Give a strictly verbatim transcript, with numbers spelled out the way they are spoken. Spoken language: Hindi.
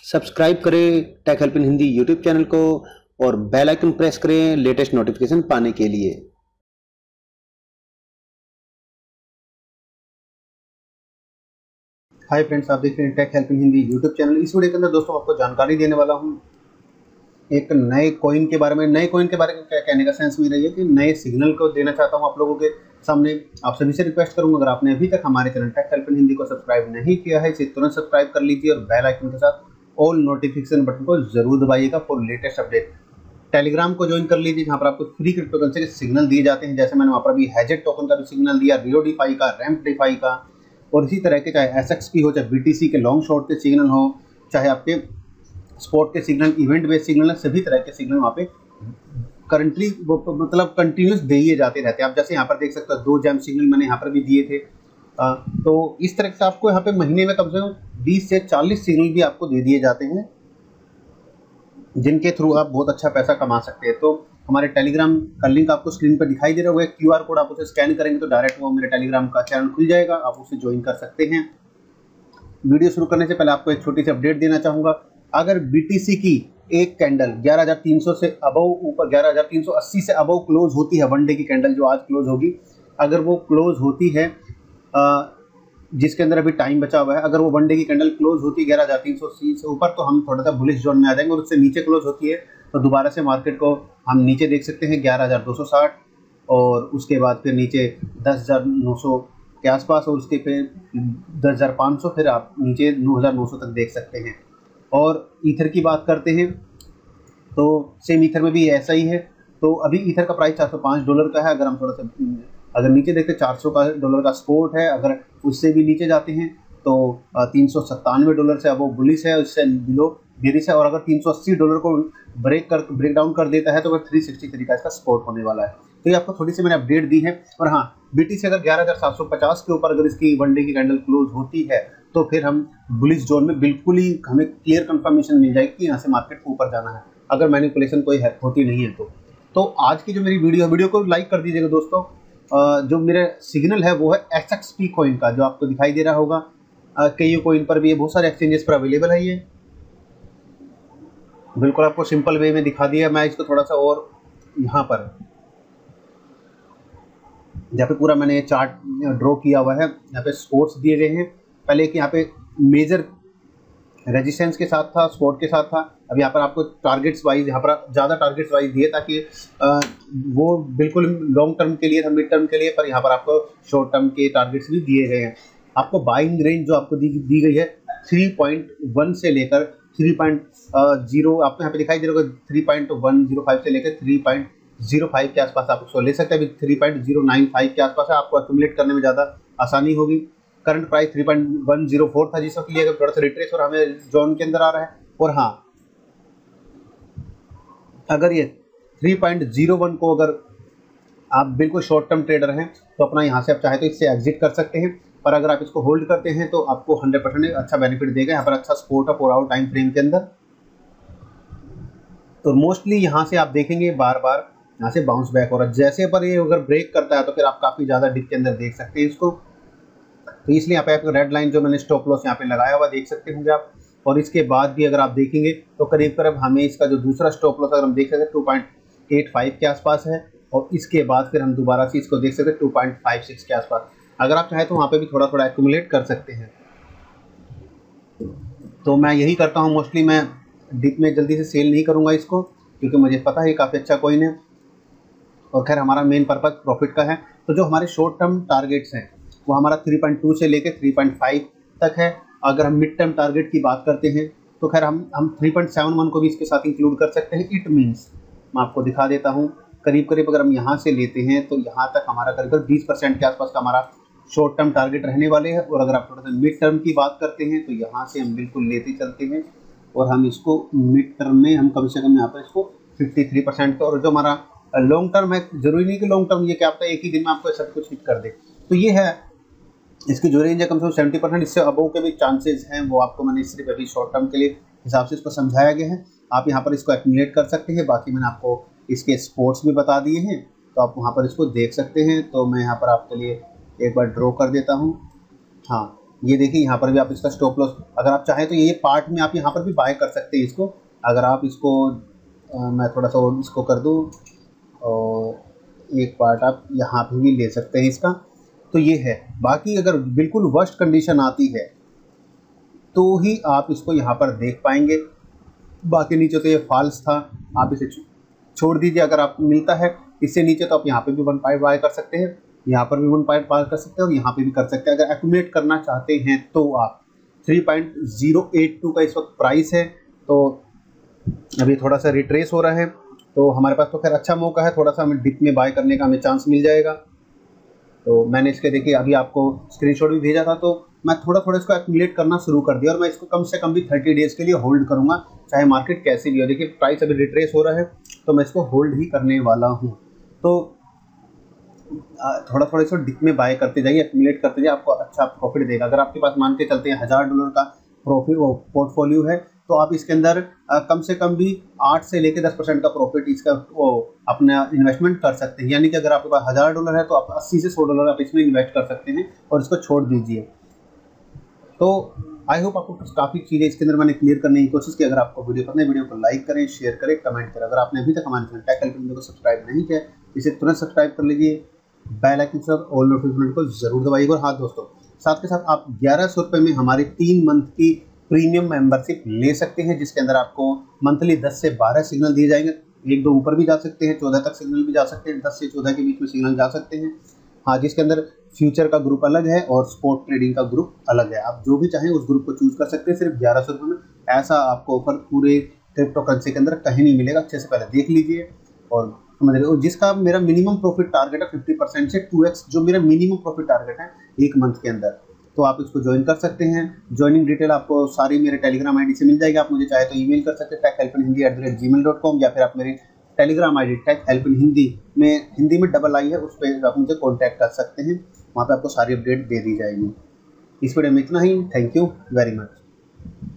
सब्सक्राइब करें tech help in Hindi YouTube channel को और बेल आइकन प्रेस करें लेटेस्ट नोटिफिकेशन पाने के लिए। हाय फ्रेंड्स, आप देख रहे हैं tech help in Hindi YouTube channel. इस वीडियो के अंदर दोस्तों आपको जानकारी देने वाला हूं एक नए कॉइन के बारे में। नए कॉइन के बारे में क्या कहने का सेंस मेरा ये कि नए सिग्नल को देना चाहता हूं आप लोगों के सामने। आप सभी से रिक्वेस्ट करूंगा, अगर आपने अभी तक हमारे channel tech help in Hindi को सब्सक्राइब नहीं किया है, इसे तुरंत सब्सक्राइब कर लीजिए और बेल आइकन के साथ ऑल नोटिफिकेशन बटन को जरूर दबाइएगा फॉर लेटेस्ट अपडेट। टेलीग्राम को ज्वाइन कर लीजिए, जहां पर आपको फ्री क्रिप्टो करेंसी के सिग्नल दिए जाते हैं। जैसे मैंने वहां पर अभी हैजेट टोकन का भी सिग्नल दिया, रियो डिफाई का, रैम्प डिफाई का, और इसी तरह के चाहे एस एक्स पी हो, चाहे बी टी सी के लॉन्ग शॉर्ट के सिग्नल हो, चाहे आपके स्पॉट के सिग्नल, इवेंट बेस्ड सिग्नल है, सभी तरह के सिग्नल वहाँ पे करंटली मतलब कंटिन्यूस दिए जाते रहते हैं। आप जैसे यहाँ पर देख सकते हो दो जैम सिग्नल मैंने यहाँ पर भी दिए थे। आ, तो इस तरह से आपको यहाँ पे महीने में कम से कम बीस से चालीस सिग्नल भी आपको दे दिए जाते हैं, जिनके थ्रू आप बहुत अच्छा पैसा कमा सकते हैं। तो हमारे टेलीग्राम का लिंक आपको स्क्रीन पर दिखाई दे रहा होगा, क्यू आर कोड आप उसे स्कैन करेंगे तो डायरेक्ट वो मेरे टेलीग्राम का चैनल खुल जाएगा, आप उसे ज्वाइन कर सकते हैं। वीडियो शुरू करने से पहले आपको एक छोटी सी अपडेट देना चाहूँगा। अगर बीटीसी की एक कैंडल ग्यारह हज़ार तीन सौ से अबव ऊपर ग्यारह हज़ार तीन सौ अस्सी से अबव क्लोज होती है, वन डे की कैंडल जो आज क्लोज होगी, अगर वो क्लोज होती है जिसके अंदर अभी टाइम बचा हुआ है, अगर वो वन डे की कैंडल क्लोज होती है ग्यारह हज़ार तीन सौ अस्सी से ऊपर, तो हम थोड़ा सा बुलिश जोन में आ जाएंगे। और उससे नीचे क्लोज होती है तो दोबारा से मार्केट को हम नीचे देख सकते हैं ग्यारह हज़ार दो सौ साठ, और उसके बाद फिर नीचे दस हज़ार नौ सौ के आसपास, और उसके फिर दस हज़ार पाँच सौ, फिर आप नीचे नौ हज़ार नौ सौ तक देख सकते हैं। और ईथर की बात करते हैं तो सेम ईथर में भी ऐसा ही है। तो अभी ईथर का प्राइस चार सौ पाँच डॉलर का है। अगर हम थोड़ा सा अगर नीचे देखते हैं चार सौ का डॉलर का सपोर्ट है, अगर उससे भी नीचे जाते हैं तो तीन सौ सत्तानवे डॉलर से अब वो बुलिश है, उससे बिलो बेरिश है। और अगर तीन सौ अस्सी डॉलर को ब्रेक कर ब्रेक डाउन कर देता है तो फिर तीन सौ तिरसठ का इसका सपोर्ट होने वाला है। तो ये आपको थोड़ी सी मैंने अपडेट दी है। और हाँ, बीटीसी अगर ग्यारह हज़ार सात सौ पचास के ऊपर अगर इसकी वन डे की कैंडल क्लोज होती है तो फिर हम बुलिश जोन में बिल्कुल ही हमें क्लियर कंफर्मेशन मिल जाएगी कि यहाँ से मार्केट को ऊपर जाना है, अगर मैनिपुलेशन कोई है होती नहीं है तो। तो आज की जो मेरी वीडियो है, वीडियो को लाइक कर दीजिएगा दोस्तों। जो मेरा सिग्नल है वो है एस एक्स पी कॉइन का, जो आपको दिखाई दे रहा होगा। केयू कॉइन पर भी ये बहुत सारे एक्सचेंजेस पर अवेलेबल है। ये बिल्कुल आपको सिंपल वे में दिखा दिया। मैं इसको थोड़ा सा और यहाँ पर यहाँ पे पूरा मैंने चार्ट ड्रॉ किया हुआ है, यहाँ पे स्पोर्ट्स दिए गए हैं। पहले एक यहाँ पे मेजर रेजिस्टेंस के साथ था, स्पोर्ट के साथ था। अब यहाँ पर आपको टारगेट्स वाइज यहाँ पर ज़्यादा टारगेट्स वाइज दिए, ताकि आ, वो बिल्कुल लॉन्ग टर्म के लिए था, मिड टर्म के लिए, पर यहाँ पर आपको शॉर्ट टर्म के टारगेट्स भी दिए गए हैं। आपको बाइंग रेंज जो आपको दी दी गई है थ्री पॉइंट वन से लेकर थ्री पॉइंट जीरो, आपको यहाँ पे दिखाई दे रहा होगा, three point one zero five से लेकर थ्री पॉइंट जीरो फाइव के आसपास आप उसको ले सकते हैं। अभी three point zero nine five के आसपास है, आपको एक्यूमुलेट करने में ज़्यादा आसानी होगी। Current price three point one zero four था, जिस वक्त लिए थोड़ा सा रिट्रेस और हमें जोन के अंदर आ रहा है। और हाँ, अगर ये थ्री पॉइंट जीरो वन को अगर आप बिल्कुल शॉर्ट टर्म ट्रेडर हैं तो अपना यहाँ से आप चाहे तो इससे एग्जिट कर सकते हैं, पर अगर आप इसको होल्ड करते हैं तो आपको हंड्रेड परसेंट अच्छा बेनिफिट देगा। यहाँ पर अच्छा सपोर्ट है फोर आवर टाइम फ्रेम के अंदर। तो मोस्टली यहाँ से आप देखेंगे बार बार यहाँ से बाउंस बैक हो रहा है। जैसे पर ये अगर ब्रेक करता है तो फिर आप काफ़ी ज़्यादा डिप के अंदर देख सकते हैं इसको। तो इसलिए यहाँ पे आपको रेड लाइन जो मैंने स्टॉप लॉस यहाँ पे लगाया हुआ देख सकते होंगे आप। और इसके बाद भी अगर आप देखेंगे तो करीब करीब हमें इसका जो दूसरा स्टॉप लॉस अगर हम देख सकते हैं टू पॉइंट एट फाइव के आसपास है, और इसके बाद फिर हम दोबारा से इसको देख सकते हैं टू पॉइंट फाइव सिक्स के आसपास। अगर आप चाहें तो वहाँ पे भी थोड़ा थोड़ा एक्यूमुलेट कर सकते हैं। तो मैं यही करता हूँ मोस्टली, मैं डिप में जल्दी से सेल नहीं करूँगा इसको, क्योंकि मुझे पता है काफ़ी अच्छा कॉइन है। और खैर हमारा मेन पर्पज़ प्रॉफिट का है। तो जो हमारे शॉर्ट टर्म टारगेट्स हैं वो हमारा थ्री पॉइंट टू से लेकर थ्री पॉइंट फाइव तक है। अगर हम मिड टर्म टारगेट की बात करते हैं तो खैर हम हम थ्री पॉइंट सेवन वन को भी इसके साथ इंक्लूड कर सकते हैं। इट मीन्स मैं आपको दिखा देता हूँ, करीब करीब अगर हम यहाँ से लेते हैं तो यहाँ तक हमारा करीब करीब बीस परसेंट के आसपास का हमारा शॉर्ट टर्म टारगेट रहने वाले हैं। और अगर आप थोड़ा सा मिड टर्म की बात करते हैं तो यहाँ से हम बिल्कुल लेते चलते हैं, और हम इसको मिड टर्म में हम कम से कम यहाँ पर इसको फिफ्टी थ्री परसेंट का, और जो हमारा लॉन्ग टर्म है, जरूरी नहीं कि लॉन्ग टर्म ये क्या आपका एक ही दिन में आपको सब कुछ हिट कर दे। तो ये है इसकी जो रेंज है कम से कम सेवेंटी परसेंट, इससे अबव के भी चांसेस हैं। वो आपको मैंने सिर्फ अभी शॉर्ट टर्म के लिए हिसाब से इसको समझाया गया है। आप यहाँ पर इसको एक्यूमुलेट कर सकते हैं। बाकी मैंने आपको इसके स्पोर्ट्स भी बता दिए हैं, तो आप वहाँ पर इसको देख सकते हैं। तो मैं यहाँ पर आपके लिए एक बार ड्रॉ कर देता हूँ। हाँ, ये देखिए यहाँ पर भी आप इसका स्टॉप लॉस, अगर आप चाहें तो ये पार्ट में आप यहाँ पर भी बाय कर सकते हैं इसको। अगर आप इसको आ, मैं थोड़ा सा और इसको कर दूँ और एक पार्ट आप यहाँ पे भी ले सकते हैं इसका। तो ये है। बाकी अगर बिल्कुल वर्स्ट कंडीशन आती है तो ही आप इसको यहाँ पर देख पाएंगे। बाकी नीचे तो ये फॉल्स था, आप इसे छोड़ दीजिए। अगर आप मिलता है इससे नीचे तो आप यहाँ पे भी वन पॉइंट बाय कर सकते हैं, यहाँ पर भी वन पॉइंट बाय कर सकते हैं और यहाँ पे भी कर सकते हैं। अगर एक्यूमुलेट करना चाहते हैं तो आप three point zero eight two का इस वक्त प्राइस है। तो अभी थोड़ा सा रिट्रेस हो रहा है, तो हमारे पास तो खैर अच्छा मौका है, थोड़ा सा हमें डिप में बाय करने का हमें चांस मिल जाएगा। तो मैंने इसके देखिए अभी आपको स्क्रीनशॉट भी भेजा था, तो मैं थोड़ा थोड़ा इसको एक्यूमुलेट करना शुरू कर दिया और मैं इसको कम से कम भी थर्टी डेज के लिए होल्ड करूंगा, चाहे मार्केट कैसी भी हो। देखिए प्राइस अभी रिट्रेस हो रहा है तो मैं इसको होल्ड ही करने वाला हूँ। तो थोड़ा थोड़ा इसको डिप में बाय करते जाइए, एक्यूमुलेट करते जाइए, आपको अच्छा प्रॉफिट देगा। अगर आपके पास मान के चलते हैं हज़ार डॉलर का प्रॉफिट वो पोर्टफोलियो है तो आप इसके अंदर आ, कम से कम भी आठ से लेकर दस परसेंट का प्रॉफिट इसका वो अपना इन्वेस्टमेंट कर सकते हैं। यानी कि अगर आपके पास हज़ार डॉलर है तो आप अस्सी से सौ डॉलर आप इसमें इन्वेस्ट कर सकते हैं और इसको छोड़ दीजिए। तो आई होप आपको काफ़ी चीज़ें इसके अंदर मैंने क्लियर करने की कोशिश की। अगर आपको वीडियो पसंद है वीडियो को लाइक करें, शेयर करें, कमेंट करें। अगर आपने अभी तक हमारे चैनल टेक हेल्प इंडिया को सब्सक्राइब नहीं किया इसे तुरंत सब्सक्राइब कर लीजिए, बेल आइकन से ऑल नोटिफिकेशन को जरूर दबाइए। और हाँ दोस्तों, साथ के साथ आप ग्यारह सौ रुपये में हमारे तीन मंथ की प्रीमियम मेंबरशिप ले सकते हैं, जिसके अंदर आपको मंथली दस से बारह सिग्नल दिए जाएंगे। एक दो ऊपर भी जा सकते हैं, चौदह तक सिग्नल भी जा सकते हैं, दस से चौदह के बीच में सिग्नल जा सकते हैं। हाँ, जिसके अंदर फ्यूचर का ग्रुप अलग है और स्पॉट ट्रेडिंग का ग्रुप अलग है। आप जो भी चाहें उस ग्रुप को चूज कर सकते हैं, सिर्फ ग्यारह सौ रुपये में। ऐसा आपको ऑफर पूरे क्रिप्टो करेंसी के अंदर कहीं नहीं मिलेगा। अच्छे से पहले देख लीजिए और समझ लीजिए। और जिसका मेरा मिनिमम प्रॉफिट टारगेट है फिफ्टी परसेंट से टू एक्स, जो मेरा मिनिमम प्रॉफिट टारगेट है एक मंथ के अंदर, तो आप इसको ज्वाइन कर सकते हैं। ज्वाइनिंग डिटेल आपको सारी मेरे टेलीग्राम आईडी से मिल जाएगी। आप मुझे चाहे तो ईमेल कर सकते हैं tech help in Hindi at the rate gmail dot com, या फिर आप मेरे telegram ID tech help in Hindi में हिंदी में डबल आई है उस पर आप मुझे कॉन्टैक्ट कर सकते हैं। वहाँ पे आपको सारी अपडेट दे दी जाएगी। इस वीडियो में इतना ही। Thank you very much.